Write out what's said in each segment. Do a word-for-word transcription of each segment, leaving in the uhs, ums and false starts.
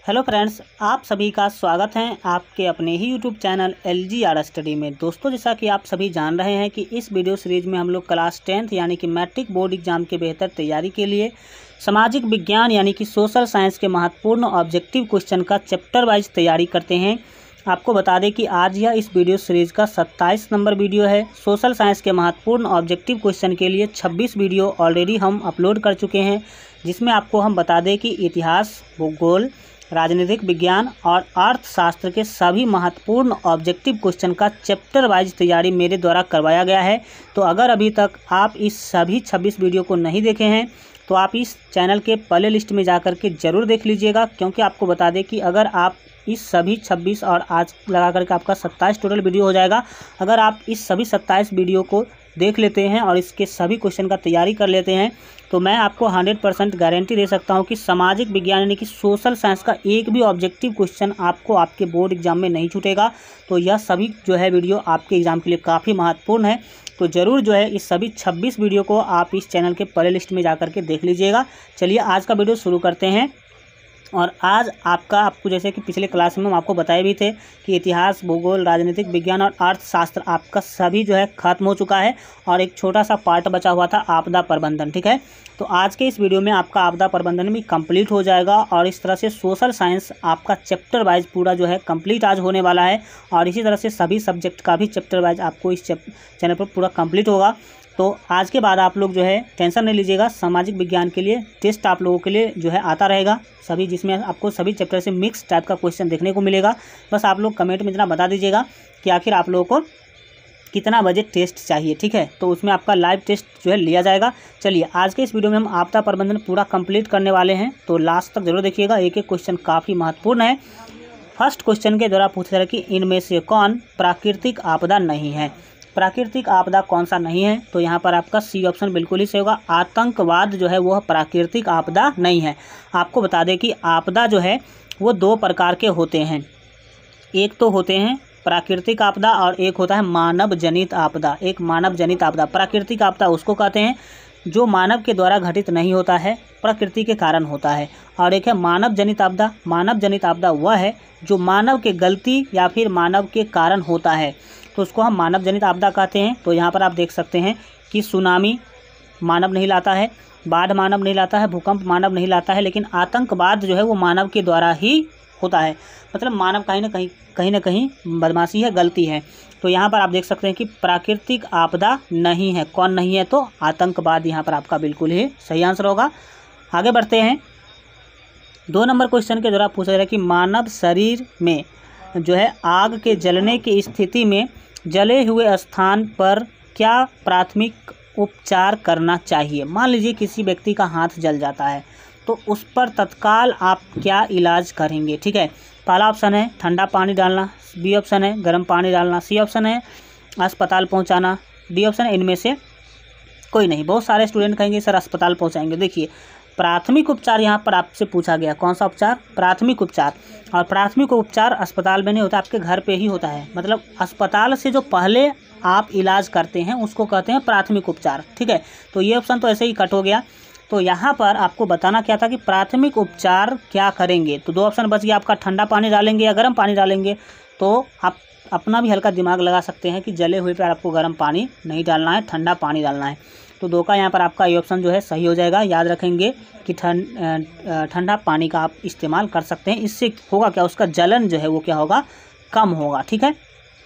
Hello friends, आप सभी का स्वागत है आपके अपने ही YouTube channel L G R study में। दोस्तों, जैसा कि आप सभी जान रहे हैं कि इस वीडियो सीरीज में हम लोग क्लास टेंथ यानी कि मैट्रिक बोर्ड एग्जाम के बेहतर तैयारी के लिए सामाजिक विज्ञान यानी कि सोशल साइंस के महत्वपूर्ण ऑब्जेक्टिव क्वेश्चन का चैप्टर वाइज तैयारी करते हैं। आपको बता दें कि आज यह इस वीडियो सीरीज़ का सत्ताईस नंबर वीडियो है। सोशल साइंस के महत्वपूर्ण ऑब्जेक्टिव क्वेश्चन के लिए छब्बीस वीडियो ऑलरेडी हम अपलोड कर चुके हैं, जिसमें आपको हम बता दें कि इतिहास, भूगोल, राजनीतिक विज्ञान और अर्थशास्त्र के सभी महत्वपूर्ण ऑब्जेक्टिव क्वेश्चन का चैप्टर वाइज तैयारी मेरे द्वारा करवाया गया है। तो अगर अभी तक आप इस सभी छब्बीस वीडियो को नहीं देखे हैं तो आप इस चैनल के प्ले लिस्ट में जाकर के ज़रूर देख लीजिएगा, क्योंकि आपको बता दें कि अगर आप इस सभी छब्बीस और आज लगा करके आपका सत्ताईस टोटल वीडियो हो जाएगा। अगर आप इस सभी सत्ताईस वीडियो को देख लेते हैं और इसके सभी क्वेश्चन का तैयारी कर लेते हैं तो मैं आपको हंड्रेड परसेंट गारंटी दे सकता हूं कि सामाजिक विज्ञान यानी कि सोशल साइंस का एक भी ऑब्जेक्टिव क्वेश्चन आपको आपके बोर्ड एग्जाम में नहीं छूटेगा। तो यह सभी जो है वीडियो आपके एग्ज़ाम के लिए काफ़ी महत्वपूर्ण है। तो ज़रूर जो है इस सभी छब्बीस वीडियो को आप इस चैनल के प्ले लिस्ट में जा कर के देख लीजिएगा। चलिए आज का वीडियो शुरू करते हैं। और आज आपका आपको जैसे कि पिछले क्लास में हम आपको बताए भी थे कि इतिहास, भूगोल, राजनीतिक विज्ञान और अर्थशास्त्र आपका सभी जो है खत्म हो चुका है और एक छोटा सा पार्ट बचा हुआ था आपदा प्रबंधन। ठीक है, तो आज के इस वीडियो में आपका आपदा प्रबंधन भी कंप्लीट हो जाएगा और इस तरह से सोशल साइंस आपका चैप्टर वाइज पूरा जो है कंप्लीट आज होने वाला है। और इसी तरह से सभी सब्जेक्ट का भी चैप्टर वाइज आपको इस चैनल पर पूरा कंप्लीट होगा। तो आज के बाद आप लोग जो है टेंशन नहीं लीजिएगा, सामाजिक विज्ञान के लिए टेस्ट आप लोगों के लिए जो है आता रहेगा सभी, जिसमें आपको सभी चैप्टर से मिक्स टाइप का क्वेश्चन देखने को मिलेगा। बस आप लोग कमेंट में इतना बता दीजिएगा कि आखिर आप लोगों को कितना बजे टेस्ट चाहिए। ठीक है, तो उसमें आपका लाइव टेस्ट जो है लिया जाएगा। चलिए आज के इस वीडियो में हम आपदा प्रबंधन पूरा कंप्लीट करने वाले हैं, तो लास्ट तक जरूर देखिएगा। एक एक क्वेश्चन काफ़ी महत्वपूर्ण है। फर्स्ट क्वेश्चन के द्वारा पूछा जा रहा है कि इनमें से कौन प्राकृतिक आपदा नहीं है। प्राकृतिक आपदा कौन सा नहीं है, तो यहाँ पर आपका सी ऑप्शन बिल्कुल ही सही होगा। आतंकवाद जो है वह प्राकृतिक आपदा नहीं है। आपको बता दें कि आपदा जो है वो दो प्रकार के होते हैं। एक तो होते हैं प्राकृतिक आपदा और एक होता है मानव जनित आपदा। एक मानव जनित आपदा, प्राकृतिक आपदा उसको कहते हैं जो मानव के द्वारा घटित नहीं होता है, प्रकृति के कारण होता है। और एक है मानव जनित आपदा। मानव जनित आपदा वह है जो मानव के गलती या फिर मानव के कारण होता है, तो उसको हम मानव जनित आपदा कहते हैं। तो यहाँ पर आप देख सकते हैं कि सुनामी मानव नहीं लाता है, बाढ़ मानव नहीं लाता है, भूकंप मानव नहीं लाता है, लेकिन आतंकवाद जो है वो मानव के द्वारा ही होता है। मतलब मानव कहीं ना कहीं कहीं ना कहीं बदमाशी है, गलती है। तो यहाँ पर आप देख सकते हैं कि प्राकृतिक आपदा नहीं है। कौन नहीं है, तो आतंकवाद यहाँ पर आपका बिल्कुल ही सही आंसर होगा। आगे बढ़ते हैं। दो नंबर क्वेश्चन के द्वारा पूछा जा रहा है कि मानव शरीर में जो है आग के जलने की स्थिति में जले हुए स्थान पर क्या प्राथमिक उपचार करना चाहिए। मान लीजिए किसी व्यक्ति का हाथ जल जाता है तो उस पर तत्काल आप क्या इलाज करेंगे। ठीक है, पहला ऑप्शन है ठंडा पानी डालना, बी ऑप्शन है गर्म पानी डालना, सी ऑप्शन है अस्पताल पहुंचाना, डी ऑप्शन है इनमें से कोई नहीं। बहुत सारे स्टूडेंट कहेंगे सर अस्पताल पहुंचाएंगे। देखिए प्राथमिक उपचार यहाँ पर आपसे पूछा गया, कौन सा उपचार, प्राथमिक उपचार। और प्राथमिक उपचार अस्पताल में नहीं होता, आपके घर पे ही होता है। मतलब अस्पताल से जो पहले आप इलाज करते हैं उसको कहते हैं प्राथमिक उपचार। ठीक है, तो ये ऑप्शन तो ऐसे ही कट हो गया। तो यहाँ पर आपको बताना क्या था कि प्राथमिक उपचार क्या करेंगे। तो दो ऑप्शन बच गया आपका, ठंडा पानी डालेंगे या गर्म पानी डालेंगे। तो आप अपना भी हल्का दिमाग लगा सकते हैं कि जले हुए पर आपको गर्म पानी नहीं डालना है, ठंडा पानी डालना है। तो दो का यहाँ पर आपका ये ऑप्शन जो है सही हो जाएगा। याद रखेंगे कि ठंड ठंडा पानी का आप इस्तेमाल कर सकते हैं। इससे होगा क्या, उसका जलन जो है वो क्या होगा, कम होगा। ठीक है,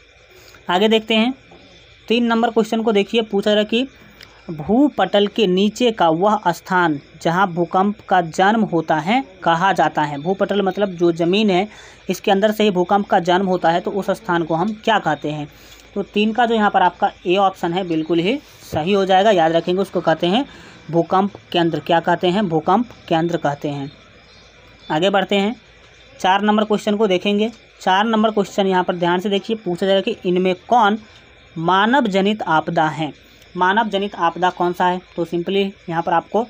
आगे देखते हैं। तीन नंबर क्वेश्चन को देखिए, पूछा जा रहा है कि भूपटल के नीचे का वह स्थान जहाँ भूकंप का जन्म होता है कहा जाता है। भूपटल मतलब जो ज़मीन है इसके अंदर से ही भूकंप का जन्म होता है, तो उस स्थान को हम क्या कहते हैं। तो तीन का जो यहाँ पर आपका ए ऑप्शन है बिल्कुल ही सही हो जाएगा। याद रखेंगे उसको कहते हैं भूकंप केंद्र। क्या कहते हैं, भूकंप केंद्र कहते हैं। आगे बढ़ते हैं। चार नंबर क्वेश्चन को देखेंगे। चार नंबर क्वेश्चन यहाँ पर ध्यान से देखिए, पूछा जाएगा कि इनमें कौन मानव जनित आपदा है। मानव जनित आपदा कौन सा है, तो सिंपली यहाँ पर आपको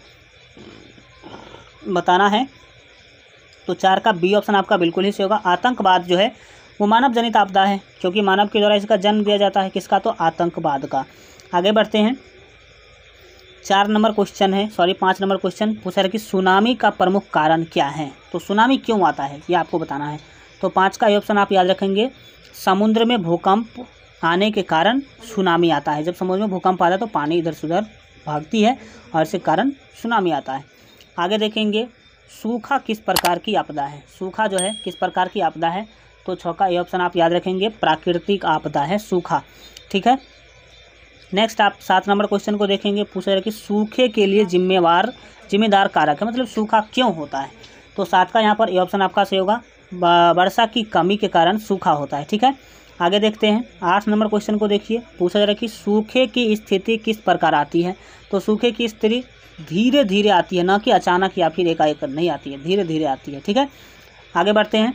बताना है। तो चार का बी ऑप्शन आपका बिल्कुल ही सही होगा। आतंकवाद जो है वो मानव जनित आपदा है, क्योंकि मानव के द्वारा इसका जन्म दिया जाता है। किसका, तो आतंकवाद का। आगे बढ़ते हैं। चार नंबर क्वेश्चन है, सॉरी पाँच नंबर क्वेश्चन पूछा है कि सुनामी का प्रमुख कारण क्या है। तो सुनामी क्यों आता है ये आपको बताना है। तो पाँच का ये ऑप्शन आप याद रखेंगे, समुद्र में भूकंप आने के कारण सुनामी आता है। जब समुद्र में भूकंप आता है तो पानी इधर से उधर भागती है और इसके कारण सुनामी आता है। आगे देखेंगे, सूखा किस प्रकार की आपदा है। सूखा जो है किस प्रकार की आपदा है। तो छक्का ये ऑप्शन आप याद रखेंगे, प्राकृतिक आपदा है सूखा, ठीक है। नेक्स्ट आप सात नंबर क्वेश्चन को देखेंगे, पूछा है कि सूखे के लिए जिम्मेवार जिम्मेदार कारक है, मतलब सूखा क्यों होता है। तो सात का यहाँ पर ये ऑप्शन आपका सही होगा, वर्षा की कमी के कारण सूखा होता है, ठीक है। आगे देखते हैं, आठ नंबर क्वेश्चन को देखिए, पूछा जा रहा है कि सूखे की स्थिति किस प्रकार आती है। तो सूखे की स्थिति धीरे धीरे आती है, ना कि अचानक या फिर एकाएक नहीं आती है, धीरे धीरे आती है, ठीक है। आगे बढ़ते हैं,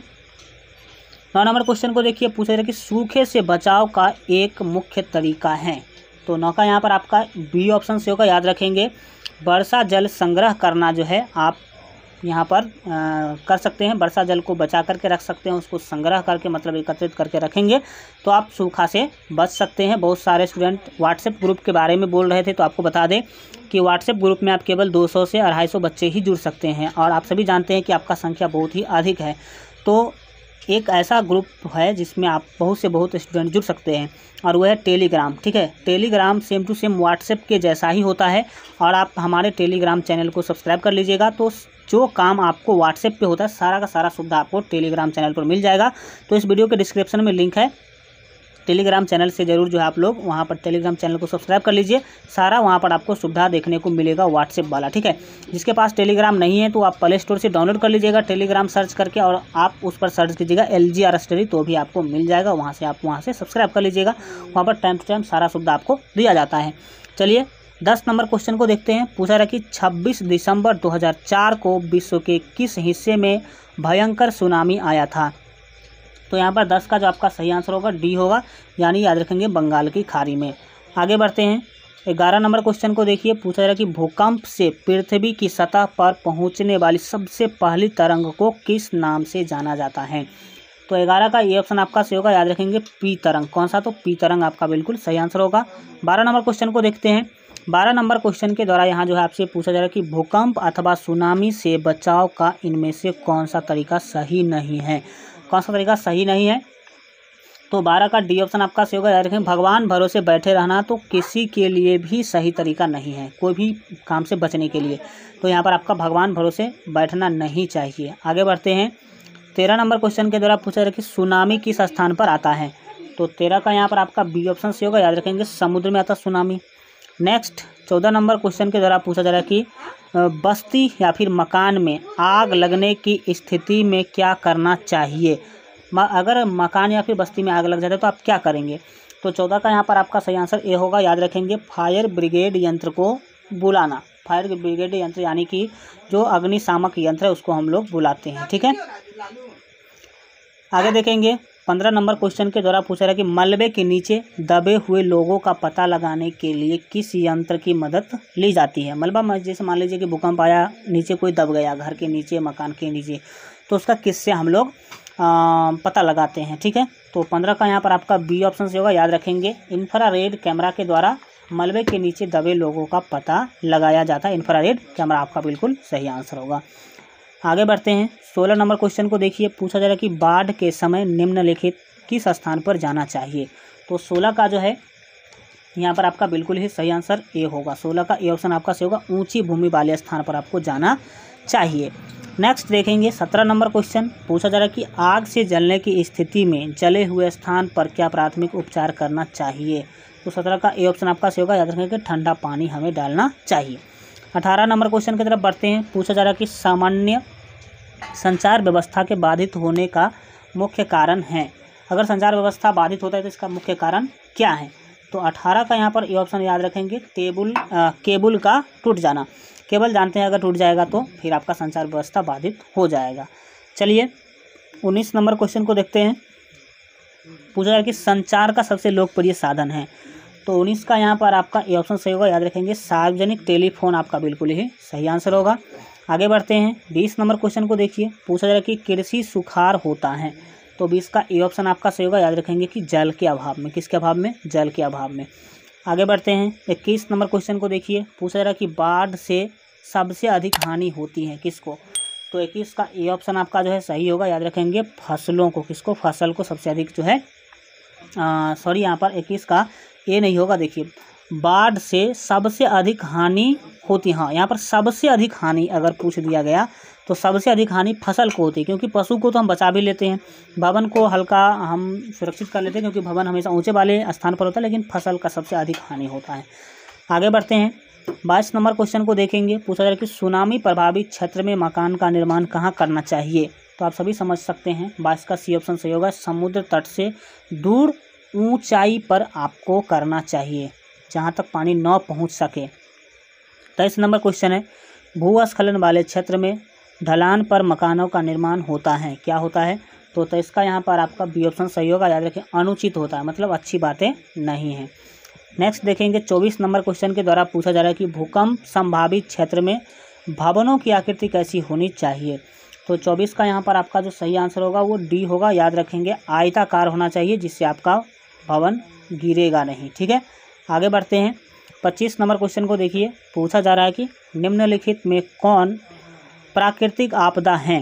नौ नंबर क्वेश्चन को देखिए, पूछा जा रहा है कि सूखे से बचाव का एक मुख्य तरीका है। तो नौ का यहाँ पर आपका बी ऑप्शन से होगा, याद रखेंगे, वर्षा जल संग्रह करना जो है आप यहाँ पर आ, कर सकते हैं। वर्षा जल को बचा करके रख सकते हैं, उसको संग्रह करके मतलब एकत्रित करके रखेंगे तो आप सूखा से बच सकते हैं। बहुत सारे स्टूडेंट व्हाट्सएप ग्रुप के बारे में बोल रहे थे, तो आपको बता दें कि व्हाट्सएप ग्रुप में आप केवल दो सौ से अढ़ाई सौ बच्चे ही जुड़ सकते हैं और आप सभी जानते हैं कि आपका संख्या बहुत ही अधिक है। तो एक ऐसा ग्रुप है जिसमें आप बहुत से बहुत स्टूडेंट जुड़ सकते हैं और वह है टेलीग्राम, ठीक है। Telegram same to same WhatsApp के जैसा ही होता है और आप हमारे टेलीग्राम चैनल को सब्सक्राइब कर लीजिएगा। तो जो काम आपको व्हाट्सएप पे होता है सारा का सारा सुविधा आपको टेलीग्राम चैनल पर मिल जाएगा। तो इस वीडियो के डिस्क्रिप्शन में लिंक है, टेलीग्राम चैनल से ज़रूर जो है आप लोग वहाँ पर टेलीग्राम चैनल को सब्सक्राइब कर लीजिए। सारा वहाँ पर आपको सुविधा देखने को मिलेगा व्हाट्सएप वाला, ठीक है। जिसके पास टेलीग्राम नहीं है तो आप प्ले स्टोर से डाउनलोड कर लीजिएगा टेलीग्राम सर्च करके और आप उस पर सर्च कीजिएगा एल जी आर स्टडी, तो भी आपको मिल जाएगा। वहाँ से आप वहाँ से सब्सक्राइब कर लीजिएगा, वहाँ पर टाइम टू टाइम सारा सुविधा आपको दिया जाता है। चलिए दस नंबर क्वेश्चन को देखते हैं, पूछा रहा कि छब्बीस दिसंबर दो हज़ार चार को विश्व के किस हिस्से में भयंकर सुनामी आया था। तो यहाँ पर दस का जो आपका सही आंसर होगा डी होगा, यानी याद रखेंगे बंगाल की खाड़ी में। आगे बढ़ते हैं, ग्यारह नंबर क्वेश्चन को देखिए, पूछा जा रहा है कि भूकंप से पृथ्वी की सतह पर पहुँचने वाली सबसे पहली तरंग को किस नाम से जाना जाता है। तो ग्यारह का ये ऑप्शन आपका सही होगा, याद रखेंगे पी तरंग। कौन सा? तो पी तरंग आपका बिल्कुल सही आंसर होगा। बारह नंबर क्वेश्चन को देखते हैं, बारह नंबर क्वेश्चन के द्वारा यहाँ जो है आपसे पूछा जा रहा है कि भूकंप अथवा सुनामी से बचाव का इनमें से कौन सा तरीका सही नहीं है। कौन सा तरीका सही नहीं है? तो बारह का डी ऑप्शन आपका सही होगा, याद रखें भगवान भरोसे बैठे रहना तो किसी के लिए भी सही तरीका नहीं है, कोई भी काम से बचने के लिए। तो यहाँ पर आपका भगवान भरोसे बैठना नहीं चाहिए। आगे बढ़ते हैं, तेरह नंबर क्वेश्चन के द्वारा पूछा जा रहा है कि सुनामी किस स्थान पर आता है। तो तेरह का यहाँ पर आपका बी ऑप्शन सही होगा, याद रखेंगे समुद्र में आता सुनामी। नेक्स्ट चौदह नंबर क्वेश्चन के द्वारा पूछा जा रहा है कि बस्ती या फिर मकान में आग लगने की स्थिति में क्या करना चाहिए। अगर मकान या फिर बस्ती में आग लग जाए तो आप क्या करेंगे। तो चौदह का यहाँ पर आपका सही आंसर ए होगा, याद रखेंगे फायर ब्रिगेड यंत्र को बुलाना। फायर ब्रिगेड यंत्र यानी कि जो अग्निशामक यंत्र है उसको हम लोग बुलाते हैं, ठीक है। आगे देखेंगे, पंद्रह नंबर क्वेश्चन के द्वारा पूछा रहा है कि मलबे के नीचे दबे हुए लोगों का पता लगाने के लिए किस यंत्र की मदद ली जाती है। मलबा जैसे मान लीजिए कि भूकंप आया, नीचे कोई दब गया घर के नीचे, मकान के नीचे, तो उसका किससे हम लोग आ, पता लगाते हैं, ठीक है। तो पंद्रह का यहाँ पर आपका बी ऑप्शन से होगा, याद रखेंगे इंफ्रारेड कैमरा के द्वारा मलबे के नीचे दबे लोगों का पता लगाया जाता है। इंफ्रारेड कैमरा आपका बिल्कुल सही आंसर होगा। आगे बढ़ते हैं, सोलह नंबर क्वेश्चन को देखिए, पूछा जा रहा है कि बाढ़ के समय निम्नलिखित किस स्थान पर जाना चाहिए। तो सोलह का जो है यहाँ पर आपका बिल्कुल ही सही आंसर ए होगा। सोलह का ए ऑप्शन आपका सही होगा, ऊंची भूमि वाले स्थान पर आपको जाना चाहिए। नेक्स्ट देखेंगे, सत्रह नंबर क्वेश्चन पूछा जा रहा है कि आग से जलने की स्थिति में जले हुए स्थान पर क्या प्राथमिक उपचार करना चाहिए। तो सत्रह का ए ऑप्शन आपका सही होगा, याद रखेंगे कि ठंडा पानी हमें डालना चाहिए। अठारह नंबर क्वेश्चन की तरफ बढ़ते हैं, पूछा जा रहा है कि सामान्य संचार व्यवस्था के बाधित होने का मुख्य कारण है। अगर संचार व्यवस्था बाधित होता है तो इसका मुख्य कारण क्या है। तो अठारह का यहाँ पर ये ऑप्शन याद रखेंगे टेबल आ, केबल का टूट जाना। केबल जानते हैं अगर टूट जाएगा तो फिर आपका संचार व्यवस्था बाधित हो जाएगा। चलिए उन्नीस नंबर क्वेश्चन को देखते हैं, पूछा जा रहा है कि संचार का सबसे लोकप्रिय साधन है। तो उन्नीस का यहाँ पर आपका ये ऑप्शन सही होगा, याद रखेंगे सार्वजनिक टेलीफोन आपका बिल्कुल ही सही आंसर होगा। आगे बढ़ते हैं, बीस नंबर क्वेश्चन को देखिए, पूछा जा रहा है कि कृषि सुखाड़ होता है। तो बीस का ए ऑप्शन आपका सही होगा, याद रखेंगे कि जल के अभाव में। किसके अभाव में? जल के अभाव में। आगे बढ़ते हैं, इक्कीस नंबर क्वेश्चन को देखिए, पूछा जा रहा है कि बाढ़ से सबसे अधिक हानि होती है किसको। तो इक्कीस का ए ऑप्शन आपका जो है सही होगा, याद रखेंगे फसलों को, किसको, फसल को सबसे अधिक जो है, सॉरी यहाँ पर इक्कीस का ए नहीं होगा। देखिए बाढ़ से सबसे अधिक हानि होती, हाँ यहाँ पर सबसे अधिक हानि अगर पूछ दिया गया तो सबसे अधिक हानि फसल को होती है, क्योंकि पशु को तो हम बचा भी लेते हैं, भवन को हल्का हम सुरक्षित कर लेते हैं क्योंकि भवन हमेशा ऊंचे वाले स्थान पर होता है, लेकिन फसल का सबसे अधिक हानि होता है। आगे बढ़ते हैं, बाईस नंबर क्वेश्चन को देखेंगे, पूछा जा रहा है कि सुनामी प्रभावित क्षेत्र में मकान का निर्माण कहाँ करना चाहिए। तो आप सभी समझ सकते हैं बाईस का सी ऑप्शन सही होगा, समुद्र तट से दूर ऊंचाई पर आपको करना चाहिए जहाँ तक पानी न पहुँच सके। तेईस नंबर क्वेश्चन है, भूस्खलन वाले क्षेत्र में ढलान पर मकानों का निर्माण होता है, क्या होता है। तो तेईस का यहाँ पर आपका बी ऑप्शन सही होगा, याद रखें अनुचित होता है, मतलब अच्छी बातें नहीं हैं। नेक्स्ट देखेंगे, चौबीस नंबर क्वेश्चन के द्वारा पूछा जा रहा है कि भूकंप संभावित क्षेत्र में भवनों की आकृति कैसी होनी चाहिए। तो चौबीस का यहाँ पर आपका जो सही आंसर होगा वो डी होगा, याद रखेंगे आयताकार होना चाहिए जिससे आपका भवन गिरेगा नहीं, ठीक है। आगे बढ़ते हैं, पच्चीस नंबर क्वेश्चन को देखिए, पूछा जा रहा है कि निम्नलिखित में कौन प्राकृतिक आपदा हैं।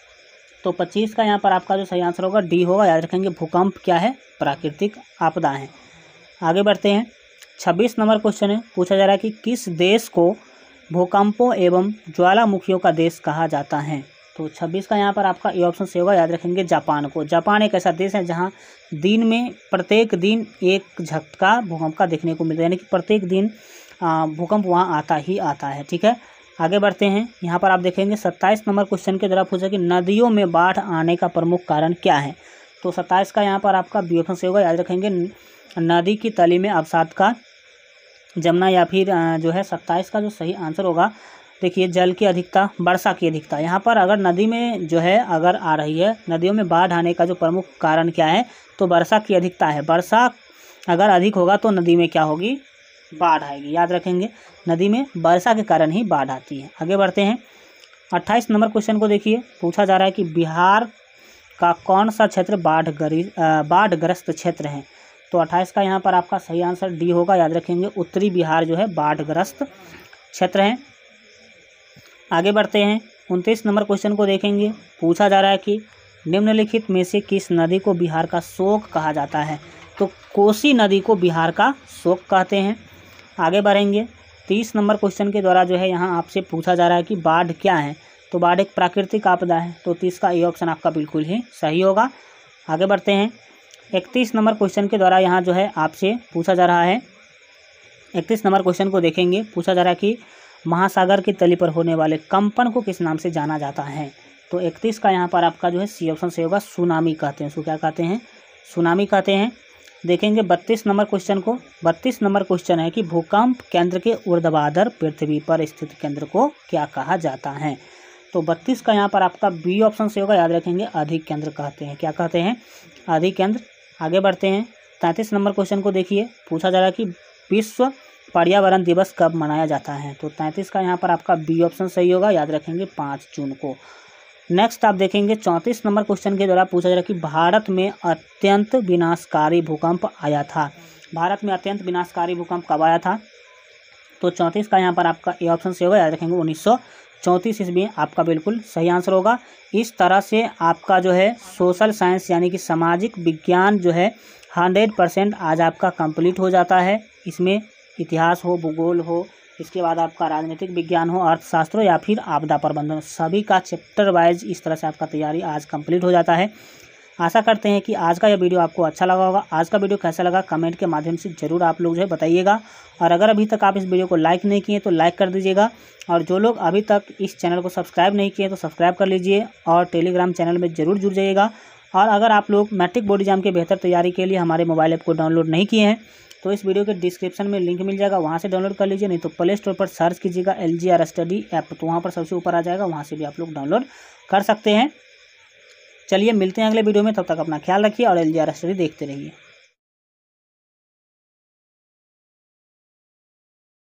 तो पच्चीस का यहाँ पर आपका जो सही आंसर होगा डी होगा, याद रखेंगे भूकंप क्या है, प्राकृतिक आपदा है। आगे बढ़ते हैं, छब्बीस नंबर क्वेश्चन है, पूछा जा रहा है कि किस देश को भूकंपों एवं ज्वालामुखियों का देश कहा जाता है। तो छब्बीस का यहाँ पर आपका ए ऑप्शन से होगा, याद रखेंगे जापान को। जापान एक ऐसा देश है जहाँ दिन में प्रत्येक दिन एक झटका भूकंप का देखने को मिलता है, यानी कि प्रत्येक दिन भूकंप वहाँ आता ही आता है, ठीक है। आगे बढ़ते हैं, यहाँ पर आप देखेंगे सत्ताईस नंबर क्वेश्चन के द्वारा पूछा कि नदियों में बाढ़ आने का प्रमुख कारण क्या है। तो सत्ताईस का यहाँ पर आपका बी ऑप्शन से होगा, याद रखेंगे नदी की तली में अवसाद का जमना, या फिर जो है सत्ताईस का जो सही आंसर होगा, देखिए जल की अधिकता, वर्षा की अधिकता। यहाँ पर अगर नदी में जो है अगर आ रही है, नदियों में बाढ़ आने का जो प्रमुख कारण क्या है, तो वर्षा की अधिकता है। वर्षा अगर अधिक होगा तो नदी में क्या होगी, बाढ़ आएगी, याद रखेंगे नदी में वर्षा के कारण ही बाढ़ आती है। आगे बढ़ते हैं, अट्ठाईस नंबर क्वेश्चन को देखिए, पूछा जा रहा है कि बिहार का कौन सा क्षेत्र बाढ़ गरी बाढ़ग्रस्त क्षेत्र है। तो अट्ठाईस का यहाँ पर आपका सही आंसर डी होगा, याद रखेंगे उत्तरी बिहार जो है बाढ़ग्रस्त क्षेत्र है। आगे बढ़ते हैं, उनतीस नंबर क्वेश्चन को देखेंगे, पूछा जा रहा है कि निम्नलिखित में से किस नदी को बिहार का शोक कहा जाता है। तो कोसी नदी को बिहार का शोक कहते हैं। आगे बढ़ेंगे, तीस नंबर क्वेश्चन के द्वारा जो है यहाँ आपसे पूछा जा रहा है कि बाढ़ क्या है। तो बाढ़ एक प्राकृतिक आपदा है, तो तीस का ये ऑप्शन आपका बिल्कुल ही सही होगा। आगे बढ़ते हैं, इकतीस नंबर क्वेश्चन के द्वारा यहाँ जो है आपसे पूछा जा रहा है, इकतीस नंबर क्वेश्चन को देखेंगे, पूछा जा रहा है कि महासागर की तली पर होने वाले कंपन को किस नाम से जाना जाता है। तो इकतीस का यहाँ पर आपका जो है सी ऑप्शन से होगा, सुनामी कहते हैं, उसको क्या कहते हैं, सुनामी कहते हैं। देखेंगे बत्तीस नंबर क्वेश्चन को, बत्तीस नंबर क्वेश्चन है कि भूकंप केंद्र के ऊर्ध्वाधर पृथ्वी पर स्थित केंद्र को क्या कहा जाता है। तो बत्तीस का यहाँ पर आपका बी ऑप्शन से होगा, याद रखेंगे अधिक केंद्र कहते हैं, क्या कहते हैं, अधिक केंद्र। आगे बढ़ते हैं, तैंतीस नंबर क्वेश्चन को देखिए, पूछा जा रहा है कि विश्व पर्यावरण दिवस कब मनाया जाता है। तो तैंतीस का यहाँ पर आपका बी ऑप्शन सही होगा, याद रखेंगे पाँच जून को। नेक्स्ट आप देखेंगे चौंतीस नंबर क्वेश्चन के द्वारा पूछा जा रहा है कि भारत में अत्यंत विनाशकारी भूकंप आया था। भारत में अत्यंत विनाशकारी भूकंप कब आया था। तो चौंतीस का यहाँ पर आपका ए ऑप्शन से होगा, याद रखेंगे उन्नीस सौ चौंतीस ईस्वी आपका बिल्कुल सही आंसर होगा। इस तरह से आपका जो है सोशल साइंस यानी कि सामाजिक विज्ञान जो है हंड्रेड परसेंट आज आपका कंप्लीट हो जाता है। इसमें इतिहास हो, भूगोल हो, इसके बाद आपका राजनीतिक विज्ञान हो, अर्थशास्त्र या फिर आपदा प्रबंधन, सभी का चैप्टर वाइज इस तरह से आपका तैयारी आज कंप्लीट हो जाता है। आशा करते हैं कि आज का यह वीडियो आपको अच्छा लगा होगा। आज का वीडियो कैसा लगा कमेंट के माध्यम से ज़रूर आप लोग जो है बताइएगा। और अगर अभी तक आप इस वीडियो को लाइक नहीं किए तो लाइक कर दीजिएगा, और जो लोग अभी तक इस चैनल को सब्सक्राइब नहीं किए तो सब्सक्राइब कर लीजिए और टेलीग्राम चैनल में ज़रूर जुड़ जाइएगा। और अगर आप लोग मैट्रिक बोर्ड एग्जाम के बेहतर तैयारी के लिए हमारे मोबाइल ऐप को डाउनलोड नहीं किए हैं तो इस वीडियो के डिस्क्रिप्शन में लिंक मिल जाएगा, वहाँ से डाउनलोड कर लीजिए, नहीं तो प्ले स्टोर पर सर्च कीजिएगा L G R study app, तो वहाँ पर सबसे ऊपर आ जाएगा, वहाँ से भी आप लोग डाउनलोड कर सकते हैं। चलिए मिलते हैं अगले वीडियो में, तब तक अपना ख्याल रखिए और एल जी आर स्टडी देखते रहिए।